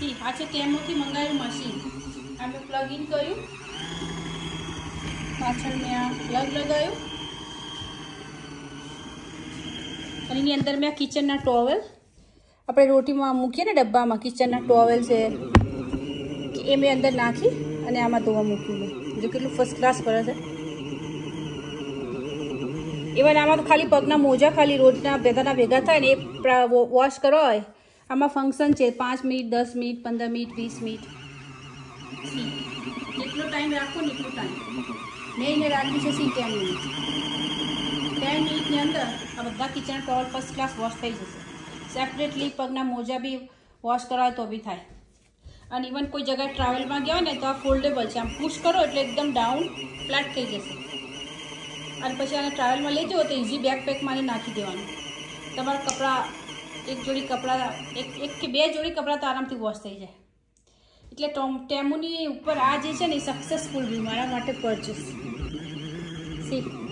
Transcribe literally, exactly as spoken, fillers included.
C આ છે ટેમોથી મંગાવેલું મશીન. આ મેં પ્લગ ઇન કર્યું, પાછળ મેં આ પ્લગ લગાવ્યું અને એની અંદર મેં આ કિચનના ટોવેલ આપણે રોટીમાં મૂકીએ ને ડબ્બામાં, કિચનના ટોવેલ છે એ મેં અંદર નાખી અને આમાં ધોવા મૂક્યું. મેં જો કેટલું ફર્સ્ટ ક્લાસ કરે છે. ઇવન આમાં તો ખાલી પગના મોજા ખાલી રોજના ભેગાના ભેગા થાય ને એ વોશ કરો હોય. આમાં ફંક્શન છે પાંચ મિનિટ, દસ મિનિટ, પંદર મિનિટ, વીસ મિનિટ, જેટલો ટાઈમ રાખો ને એટલો ટાઈમ. મેં એને રાખી છે સી ટેન મિનિટ. ટેન મિનિટની અંદર આ બધા kitchen towel first class wash થઈ જશે. સેપરેટલી પગના મોજા બી વોશ કરાવે તો બી થાય. અને ઇવન કોઈ જગ્યાએ ટ્રાવેલમાં ગયા હોય ને તો આ ફોલ્ડેબલ છે. આમ પુશ કરો એટલે એકદમ ડાઉન ફ્લેટ થઈ જશે. અને પછી આને ટ્રાવેલમાં લઈ જાઓ તો ઇઝી બેકપેકમાં નાખી દેવાનું. તમારા કપડાં એક જોડી કપડાં એક એક કે બે જોડી કપડાં તો આરામથી વોશ થઈ જાય. એટલે ટોમ ટેમુની ઉપર આ જે છે ને એ સક્સેસફુલ બી મારા માટે પરચેસ. સી